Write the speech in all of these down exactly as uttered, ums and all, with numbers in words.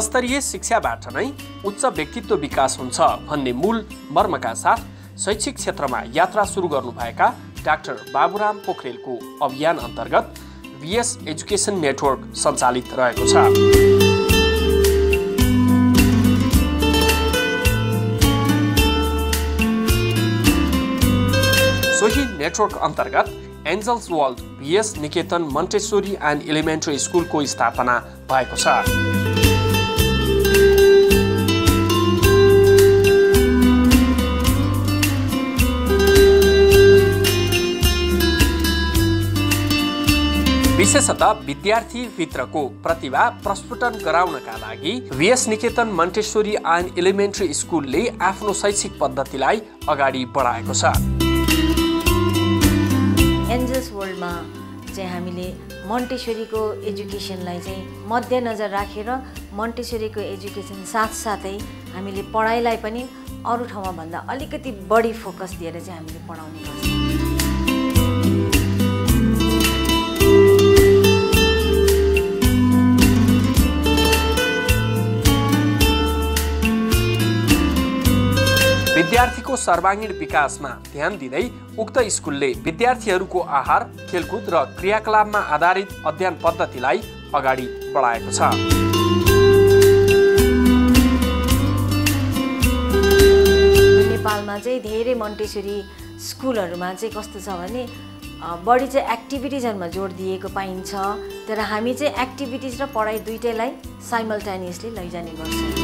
गुणस्तरीय शिक्षाबाट नै उच्च व्यक्तित्व विकास हुन्छ भन्ने मूल मर्मका साथ शैक्षिक क्षेत्रमा यात्रा सुरु गर्नुभएका डाक्टर बाबुराम पोखरेलको अभियान अन्तर्गत भिएस एजुकेसन नेटवर्क सञ्चालित रहेको छ। सोही नेटवर्क अन्तर्गत Angels World VS Niketan Montessori and Elementary स्कुलको स्थापना भएको छ। विशेषतः विद्यार्थीभित्रको प्रतिभा प्रस्फुटन गराउनका लागि VS Niketan Montessori and Elementary स्कुलले आफ्नो शैक्षिक पद्धतिलाई अगाडि बढाएको छ। एन्जल्स वर्ल्डमा चाहिँ हामीले मन्टेसोरीको एजुकेसनलाई चाहिँ मध्यनजर राखेर मन्टेसोरीको एजुकेसन साथसाथै हामीले पढाइलाई पनि अरू ठाउँमा भन्दा अलिकति बढी फोकस दिएर चाहिँ हामीले पढाउने गर्छौँ। विद्यार्थीको सर्वाङ्गीण विकासमा ध्यान दिँदै उक्त स्कुलले विद्यार्थीहरूको आहार, खेलकुद र क्रियाकलापमा आधारित अध्ययन पद्धतिलाई अगाडि बढाएको छ। नेपालमा चाहिँ धेरै मन्टेसोरी स्कुलहरूमा चाहिँ कस्तो छ भने बढी चाहिँ एक्टिभिटिजहरूमा जोड दिएको पाइन्छ, तर हामी चाहिँ एक्टिभिटिज र पढाइ दुइटैलाई साइमल्टेनियसली लैजाने गर्छौँ।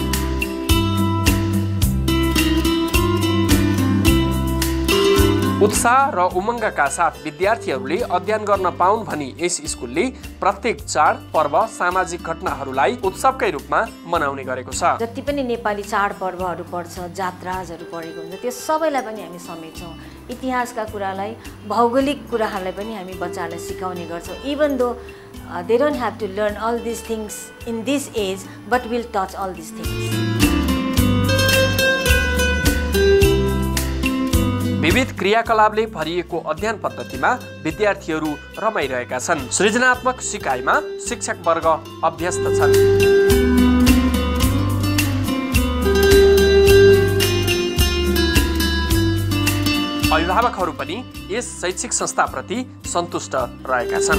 उत्साह र उमङ्गका साथ विद्यार्थीहरूले अध्ययन गर्न पाउन् भनी यस स्कुलले प्रत्येक चाड, पर्व, सामाजिक घटनाहरूलाई उत्सवकै रूपमा मनाउने गरेको छ। जति पनि नेपाली चाडपर्वहरू पर्छ, जात्राजहरू परेको हुन्छ, त्यो सबैलाई पनि हामी समेट्छौँ। इतिहासका कुरालाई, भौगोलिक कुराहरूलाई पनि हामी बच्चाहरूलाई सिकाउने गर्छौँ। Even though they don't have to learn all this things in this age, but will touch all this things. विविध क्रियाकलापले भरिएको अध्ययन पद्धतिमा विद्यार्थीहरू रमाइरहेका छन्। सृजनात्मक सिकाइमा शिक्षक वर्ग अभ्यस्त छन्। अभिभावकहरू पनि यस शैक्षिक संस्थाप्रति सन्तुष्ट रहेका छन्।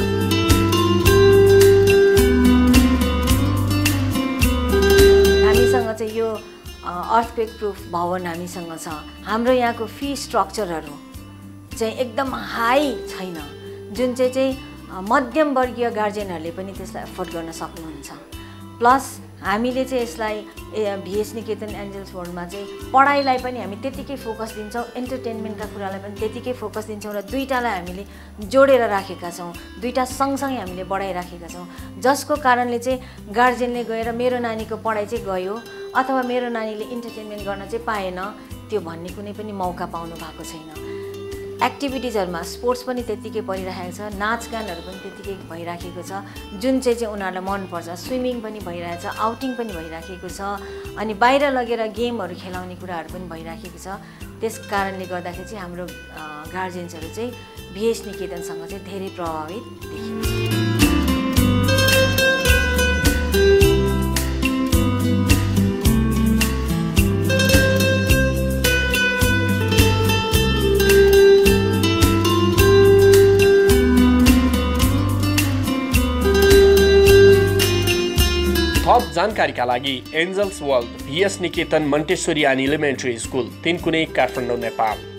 हामीसँग चाहिँ यो अर्थक्वेक प्रुफ भवन हामीसँग छ। हाम्रो यहाँको फी स्ट्रक्चरहरू चाहिँ एकदम हाई छैन, जुन चाहिँ चाहिँ मध्यम वर्गीय गार्जियनहरूले पनि त्यसलाई एफोर्ड गर्न सक्नुहुन्छ। प्लस हामीले चाहिँ यसलाई भिएस निकेतन एन्जल्स वर्ल्डमा चाहिँ पढाइलाई पनि हामी त्यतिकै फोकस दिन्छौँ, इन्टरटेनमेन्टका कुरालाई पनि त्यतिकै फोकस दिन्छौँ र दुईटालाई हामीले जोडेर राखेका छौँ, दुईटा सँगसँगै हामीले बढाइराखेका छौँ, जसको कारणले चाहिँ गार्जियनले गएर मेरो नानीको पढाइ चाहिँ गयो अथवा मेरो नानीले इन्टरटेनमेन्ट गर्न चाहिँ पाएन त्यो भन्ने कुनै पनि मौका पाउनु भएको छैन। एक्टिभिटिजहरूमा स्पोर्ट्स पनि त्यतिकै परिरहेको छ, नाचगानहरू पनि त्यतिकै भइराखेको छ, जुन चाहिँ चाहिँ उनीहरूलाई मनपर्छ। स्विमिङ पनि भइरहेको छ, आउटिङ पनि भइराखेको छ, अनि बाहिर लगेर गेमहरू खेलाउने कुराहरू पनि भइराखेको छ। त्यस कारणले गर्दाखेरि चाहिँ हाम्रो गार्जियन्सहरू चाहिँ भिएस निकेतनसँग चाहिँ धेरै प्रभावित देखिन्छ। थप जानकारीका लागि Angels World VS Niketan Montessori and Elementary School, Tinkune, Kathmandu, Nepal.